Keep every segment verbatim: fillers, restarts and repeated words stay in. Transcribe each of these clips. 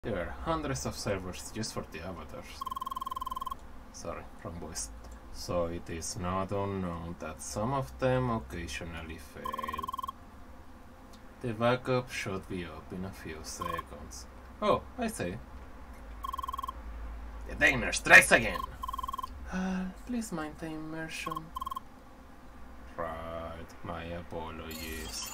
There are hundreds of servers just for the avatars. Sorry, wrong voice. So it is not unknown that some of them occasionally fail. The backup should be up in a few seconds. Oh, I see. The diner strikes again! Uh, please mind the immersion. Right, my apologies.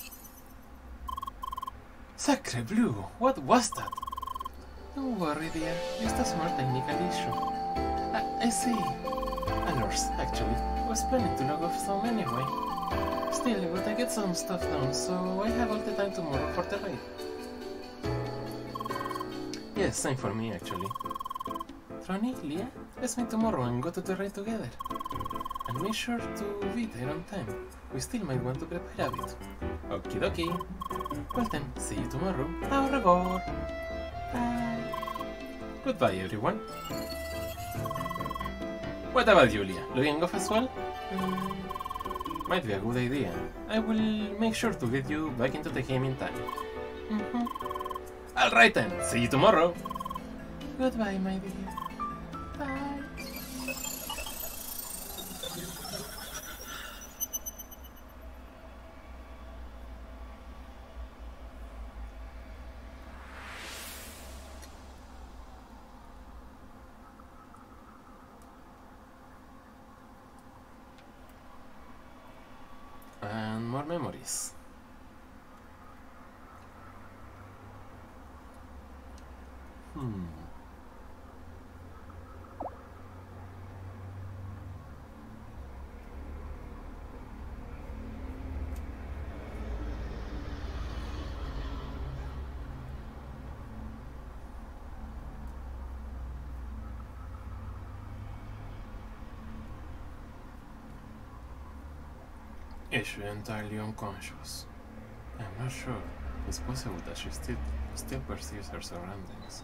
Sacre bleu, what was that? Don't worry, dear, just a small technical issue. I, I see. Alors, actually, I was planning to log off some anyway. Still, but I get some stuff done, so I have all the time tomorrow for the raid. Yes, same for me, actually. Ronnie, Leah, let's meet tomorrow and go to the raid together. And make sure to be there on time. We still might want to prepare a bit. Okie dokie. Well then, see you tomorrow. Au revoir. Bye. Goodbye, everyone. What about Julia? Logging off as well? Mm, might be a good idea. I will make sure to get you back into the game in time. Mm-hmm. Alright then, see you tomorrow. Goodbye, my dear. Bye. And more memories. Hmm. Is she entirely unconscious? I'm not sure. It's possible that she still still perceives her surroundings.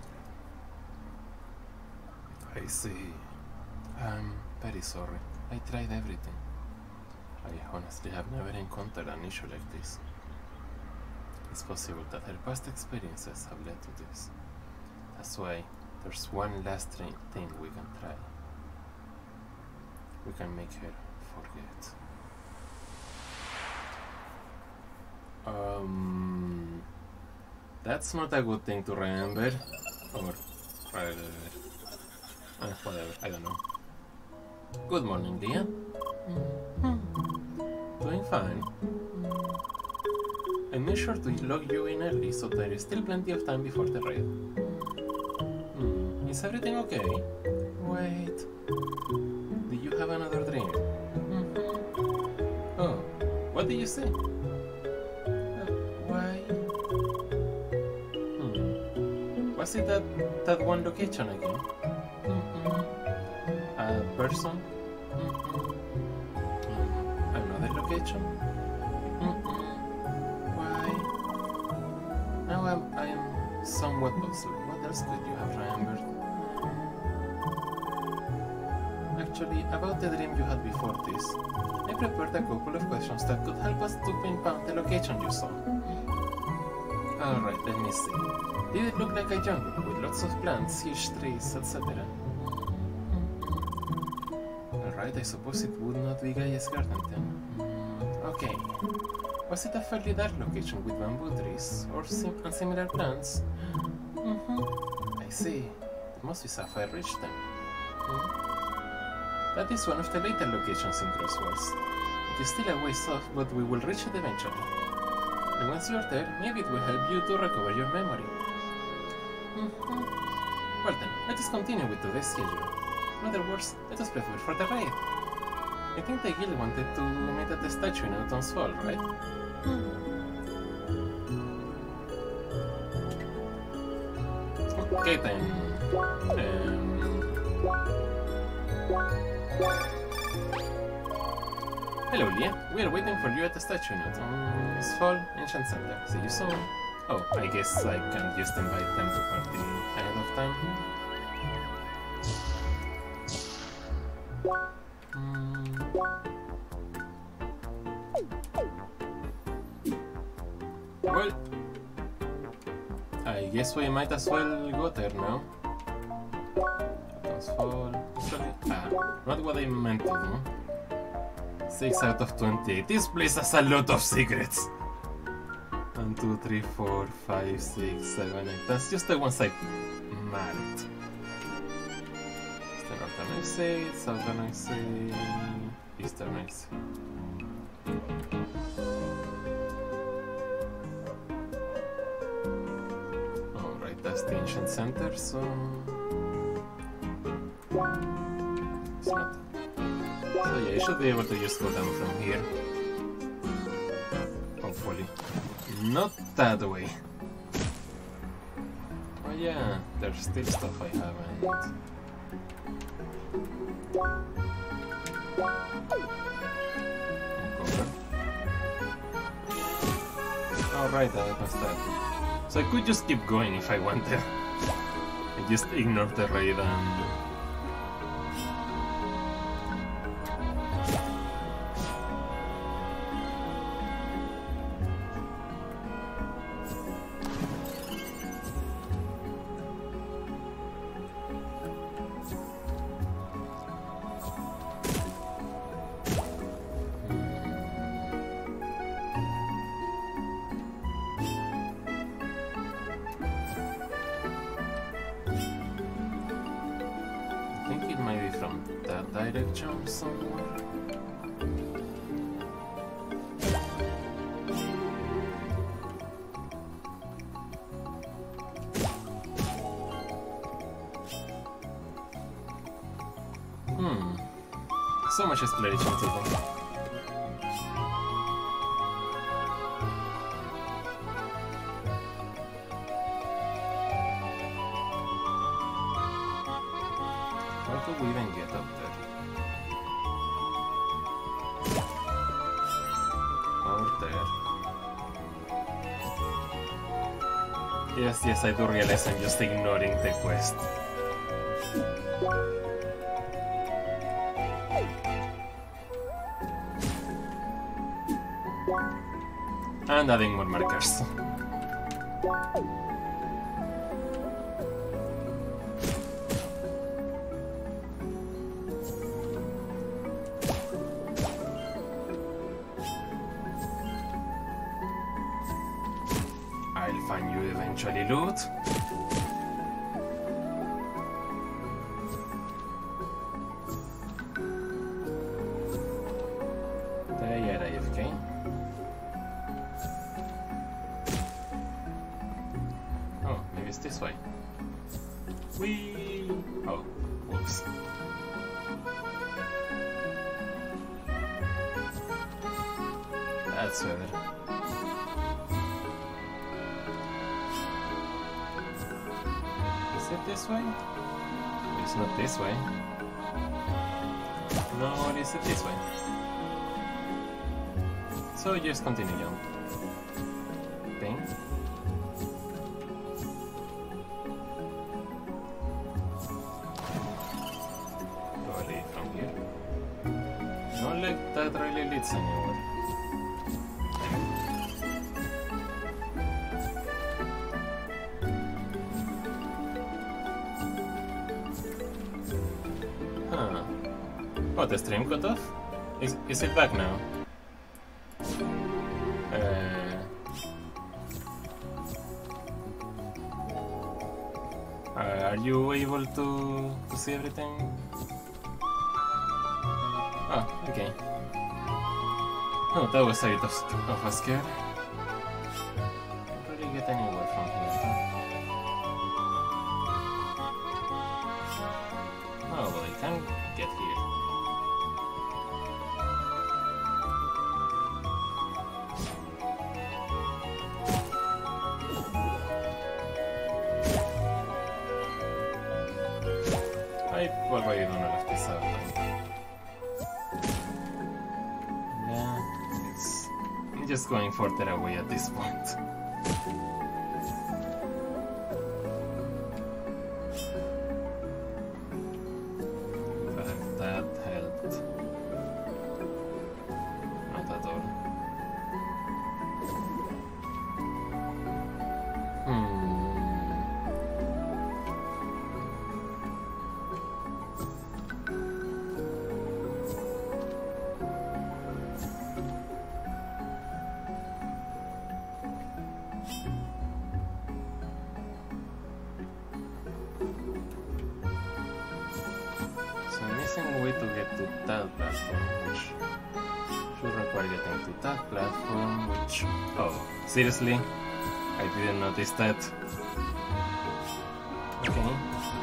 I see. I'm very sorry. I tried everything. I honestly have never encountered an issue like this. It's possible that her past experiences have led to this. That's why there's one last thing we can try. We can make her forget. Um, that's not a good thing to remember, or rather, uh, whatever, I don't know. Good morning, Leah. Mm-hmm. Doing fine. I made sure to log you in early, so there is still plenty of time before the raid. Mm. Is everything okay? Wait. Did you have another dream? Mm-hmm. Oh, what did you say? Was it that, that one location again? Mm-hmm. A person? Mm-hmm. Another location? Mm-hmm. Why? Now I'm, I'm somewhat puzzled. What else could you have remembered? Actually, about the dream you had before this, I prepared a couple of questions that could help us to pinpoint the location you saw. Alright, let me see. Did it look like a jungle with lots of plants, huge trees, et cetera? Alright, I suppose it would not be Gaia's garden then. Mm, okay. Was it a fairly dark location with bamboo trees or sim and similar plants? Mm-hmm. I see. It must be Sapphire Ridge then. Mm. That is one of the later locations in Crosswords. It is still a ways off, but we will reach it eventually. And once you're there, maybe it will help you to recover your memory. Mm-hmm. Well then, let us continue with today's schedule. In other words, let us prepare for the raid. I think the guild wanted to meet at the statue in Autumn's Fall, right? Hmm. Okay then. Um... Hello, Leah. We are waiting for you at the statue in Autumn's Fall Ancient Center. See you soon. Oh, I guess I can just invite them to party ahead of time. Mm. Well, I guess we might as well go there now. Fall. Actually, ah, not what I meant to do. six out of twenty-eight. This place has a lot of secrets. one, two, three, four, five, six, seven, eight. That's just the ones I marked. Northern I say, Southern I say, Eastern I say. Alright, that's the ancient center, so... It's not... So yeah, you should be able to just go down from here. Hopefully. Not that way. Oh yeah, there's still stuff I haven't... Alright, that was that. So I could just keep going if I wanted. I just ignore the raid and... Jump somewhere. Hmm. So much exploration to do. How do we even get up there? Yes, yes, I do realize I'm just ignoring the quest. And adding more markers. I'll find you eventually, loot. There you are, A F K. Oh, maybe it's this way. Whee! Oh, whoops. That's better. Is it this way? It's not this way. No, is it this way? So just continue on. Ping. Probably from here. Not like that really leads anywhere. Huh. Oh, the stream cut off? Is, is it back now? Are you able to, to see everything? Oh, okay. Oh, that was a bit of, of a scare. Can't really get anywhere from here. Oh, well, I can get here. I already don't know if this out. Yeah, it's I'm just going further away at this point. But that helped. Not at all. Hmm. missing a way to get to that platform, which should require getting to that platform, which... Oh, seriously? I didn't notice that. Okay.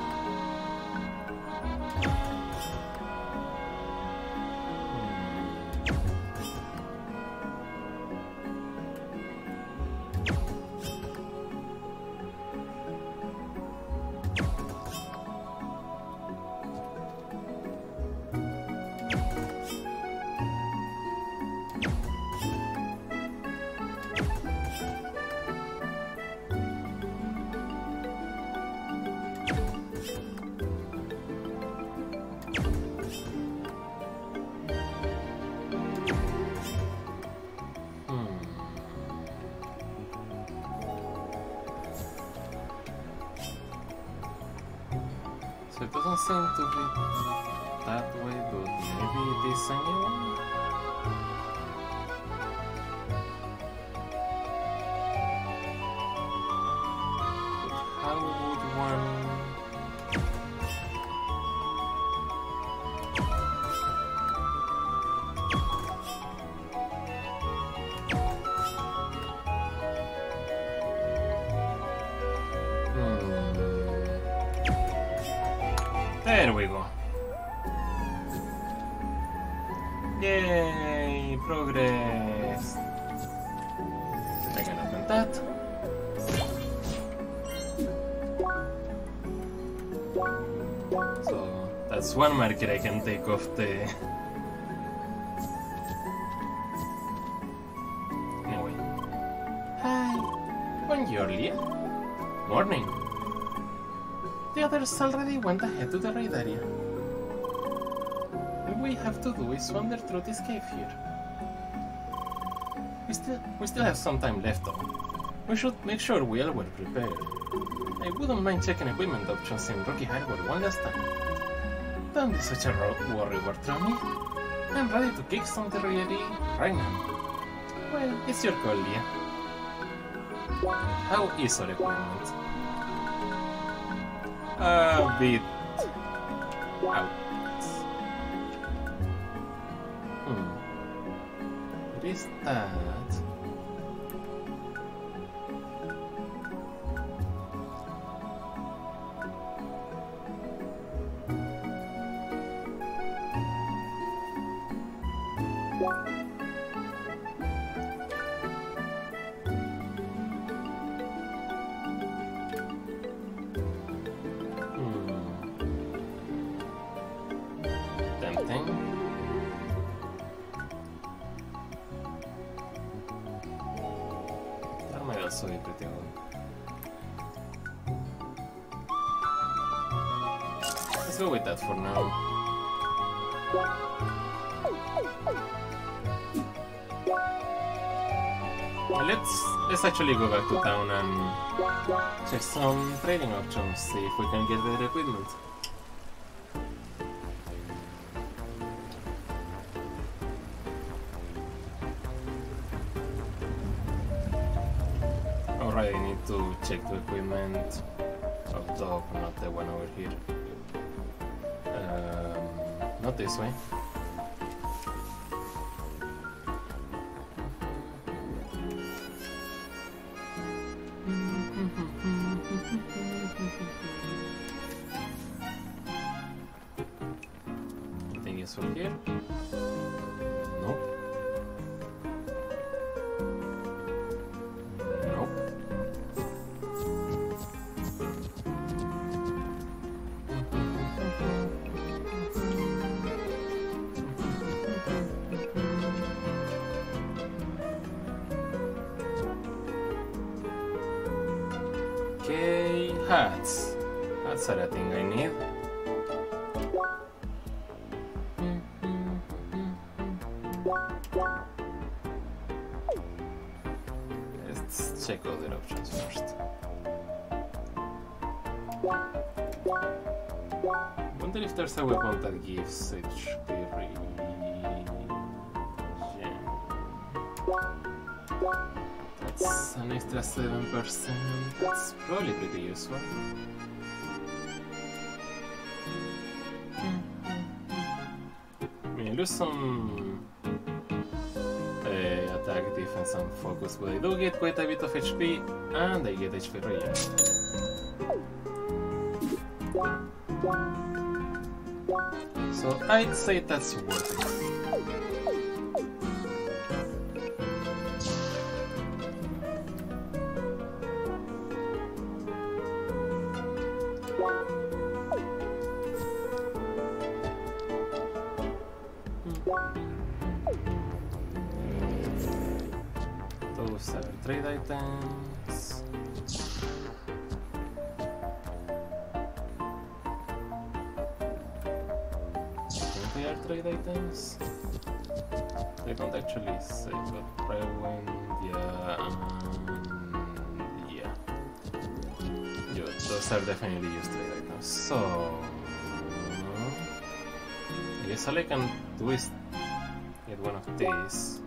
So it doesn't seem to be that way, but maybe it is anyway? But how would one... There we go. Yay! Progress! I can open that. So that's one marker I can take off the... Anyway. Hi! Buongiorno. Morning. The others already went ahead to the raid area. All we have to do is wander through this cave here. We still, we still have some time left though. We should make sure we all were prepared. I wouldn't mind checking equipment options in Rocky Harbor one last time. Don't be such a worry, Bartrami. I'm ready to kick some territory right now. Well, it's your call, Leah. How is our equipment? A bit out. Hmm. What is that? So pretty good. Let's go with that for now. Let's let's actually go back to town and check some trading options, see if we can get better equipment. I need to check the equipment up top, not the one over here. Um, not this way. Anything useful here? Nope. Okay, hats. Hats are a thing I need. Let's check other options first. I wonder if there's a weapon that gives H P regen. That's an extra seven percent. That's probably pretty useful. lose some uh, attack, defense, and focus, but I do get quite a bit of H P, and I get H P regen. So I'd say that's worth it. Those are trade items. They are trade items. They don't actually say, but Pridewind, yeah, and yeah. Yeah, those are definitely used trade items. So I guess all I can do is get one of these.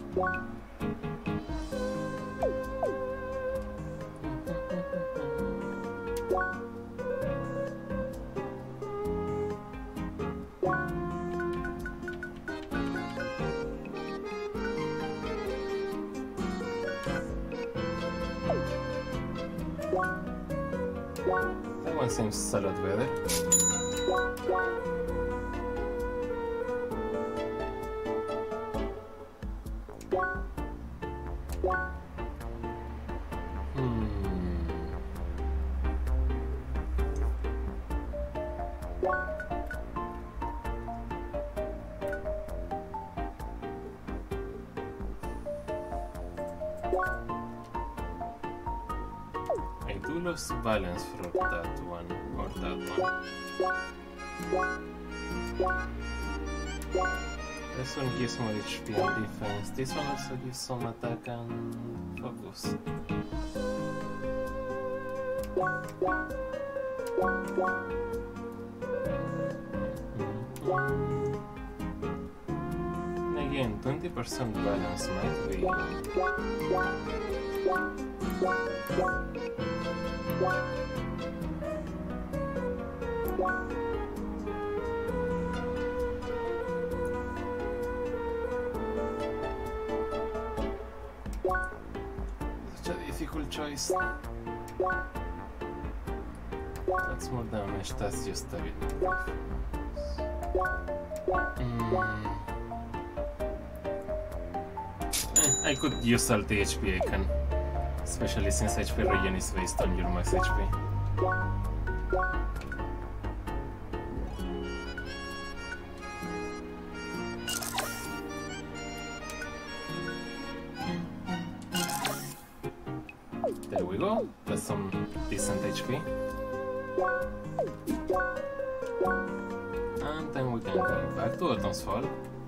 That one seems a lot better. I do lose balance from that one or that one. This one gives more H P and defense. This one also gives some attack and focus. And again, twenty percent balance might be. Such a difficult choice. That's more damage, that's just a bit. Mm. Eh, I could use all the H P I can. Especially since H P regen is based on your max H P. There we go, that's some decent H P. And then we can go back to Autumn's Fall.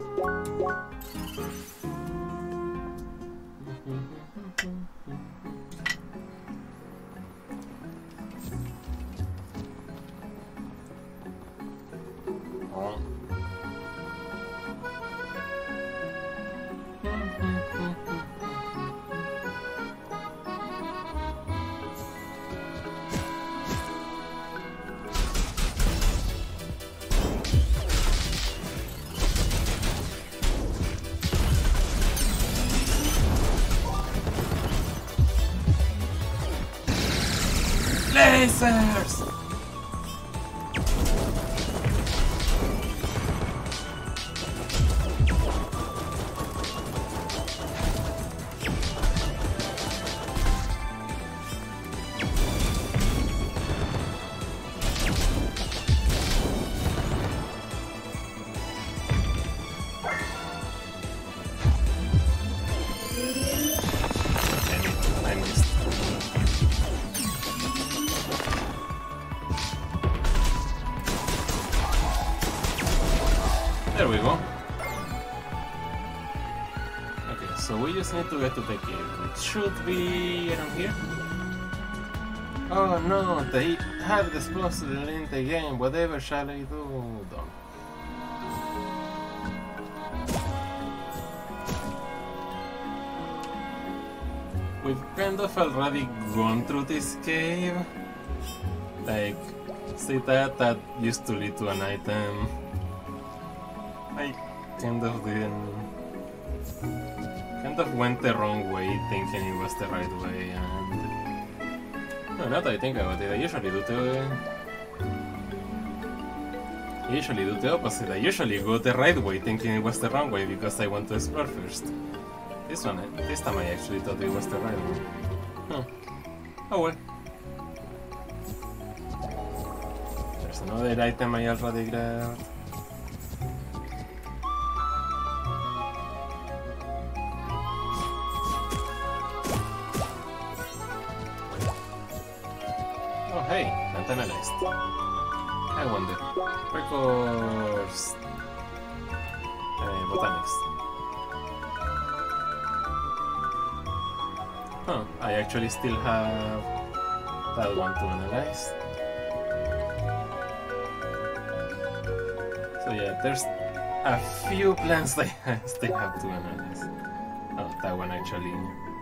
Lasers! I missed. There we go. Okay, so we just need to get to the cave. It should be around here. Oh no, they have disposed the link again. Whatever shall I do? Don't. We've kind of already gone through this cave. Like, see that that used to lead to an item. I kind of didn't... kind of went the wrong way thinking it was the right way, and... No, now that I think about it, I usually do the... I usually do the opposite. I usually go the right way thinking it was the wrong way because I want to explore first. This one, this time I actually thought it was the right way. Huh. Oh well. There's another item I already grabbed. Oh hey, Antenalized. I wonder. Records... Uh, botanics. Huh, I actually still have that one to analyze. So yeah, there's a few plants that I still have to analyze. Oh, that one actually...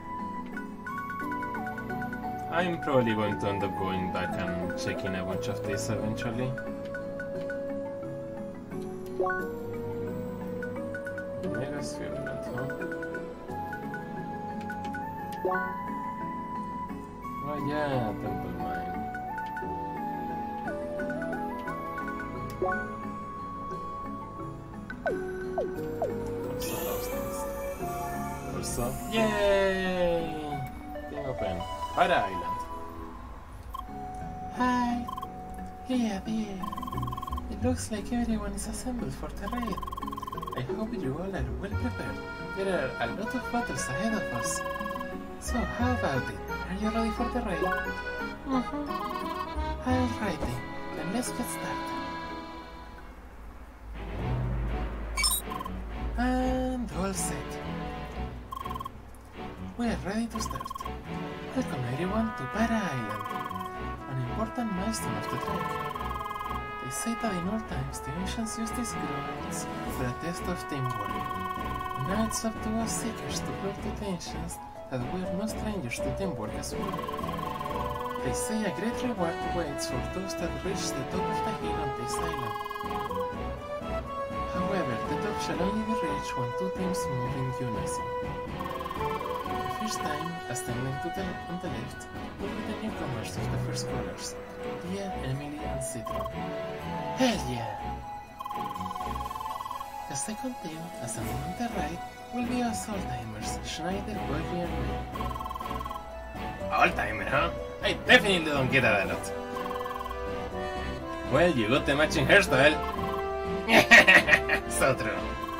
I'm probably going to end up going back and checking a bunch of these eventually. Mega Spherulant, huh? Oh yeah, Temple Mine. Also those things. Also, yay! Thing open. Para Island. Hi! Here, there. It looks like everyone is assembled for the raid. I hope you all are well prepared. There are a lot of battles ahead of us. So, how about it? Are you ready for the raid? Mm-hmm. Alrighty, then let's get started. And all set. We are ready to start. Welcome everyone to Para Island, an important milestone of the trek. They say that in old times the ancients used these grounds for a test of teamwork. Now it's up to us seekers to prove to the ancients that we are no strangers to teamwork as well. They say a great reward waits for those that reach the top of the hill on this island. However, the top shall only be reached when two teams move in unison. The first time, as the link to the, on the left, will be the newcomers of the first scholars, Dia, Emily, and Citron. Hell yeah! The second team, as the one on the right, will be us old-timers, Schneider, Buckley, and me. Old-timer, huh? I definitely don't get that a lot. Well, you got the matching hairstyle. So true.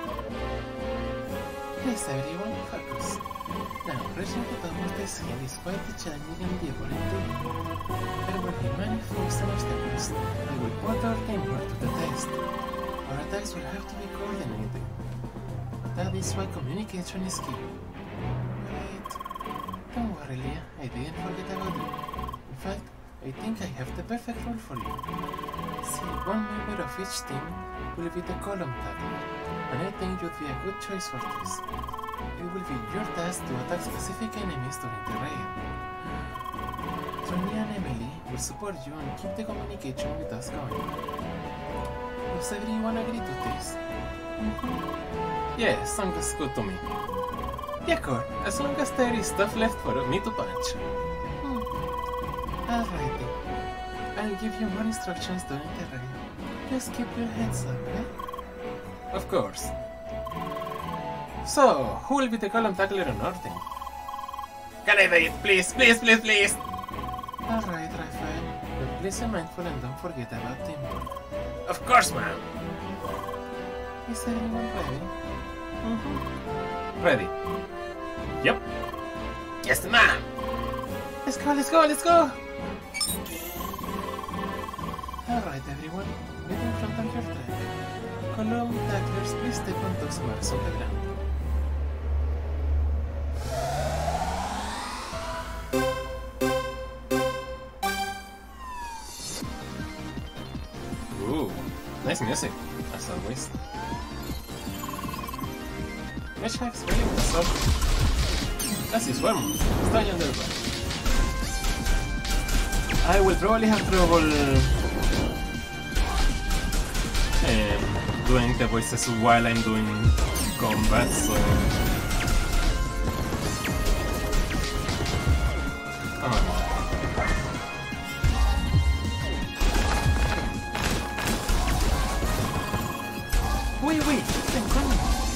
Please everyone, focus. Now, reaching the top of this hill is quite a challenging endeavor indeed. There will be many forks and obstacles that will put our teamwork to the test. Our attacks will have to be coordinated. That is why communication is key. Wait, don't worry, Leah, I didn't forget about you. In fact, I think I have the perfect role for you. See, one member of each team will be the column tackler, and I think you'd be a good choice for this. It will be your task to attack specific enemies during the raid. Tony and Emily will support you and keep the communication with us going. Does everyone agree to this? Mm-hmm. Yeah, sounds good to me. Yeah, Core, as long as there is stuff left for me to punch. Hmm. Alrighty. I'll give you more instructions during the raid. Just keep your heads up, eh? Of course. So, who will be the column tackler on our team? Can I do it? Please, please, please, please! Alright, Raphael. But please be mindful and don't forget about teamwork. Of course, ma'am! Is everyone ready? Mm-hmm. Ready. Yep. Yes, ma'am! Let's go, let's go, let's go! Alright, everyone. Get in front of your track. Column tacklers, please step on those marks on the ground. Nice music, as always. Mesh hacks really what's up. Casi suermo. Está yendo el bar. I will probably have trouble um, doing the voices while I'm doing combat, so... Come on. Wait, wait, I'm coming.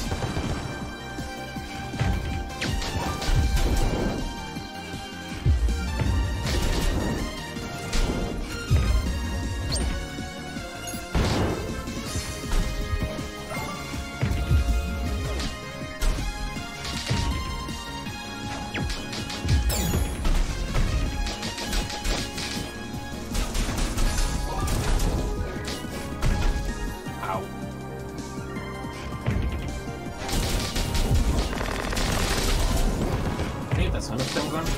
That's one of them gone.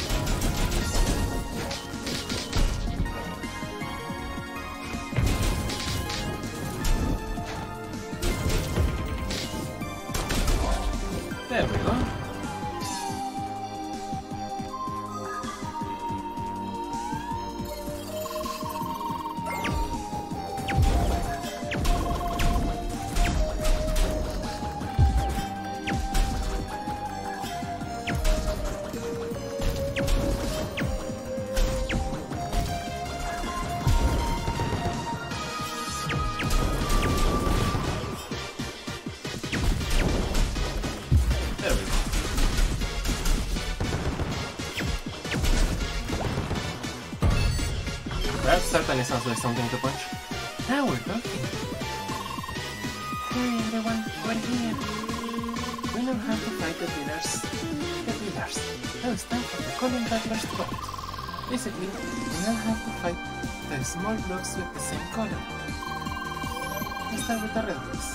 There we go. That certainly sounds like something to punch. Now we're talking. Hey everyone, we're here. We know how to fight the pillars. The pillars. Now it's time for the Colin Battlers to fight. Basically, we all have to fight the small blocks with the same color. Let's start with the red blocks.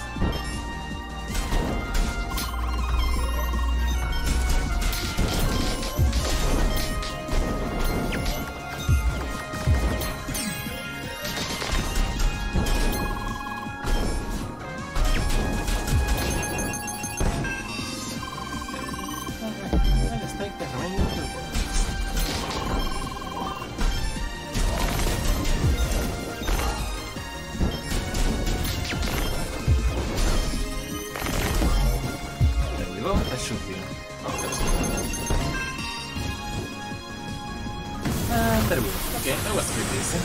That should be. Oh, that's good. And there we go. Okay, that was pretty easy.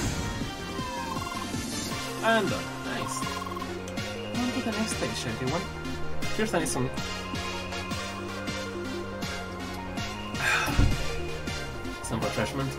And done. Nice. On to the next stage, everyone. First, I need some. some refreshment.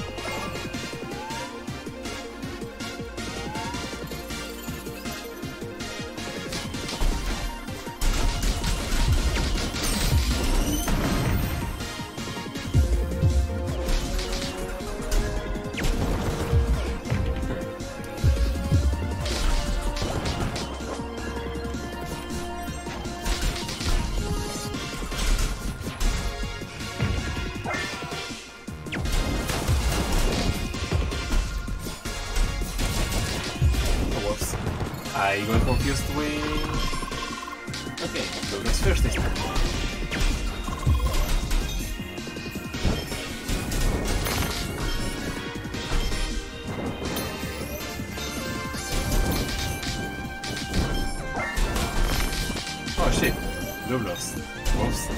I got confused with... Okay, Douglas first this time. Oh shit, Douglas. Whoops.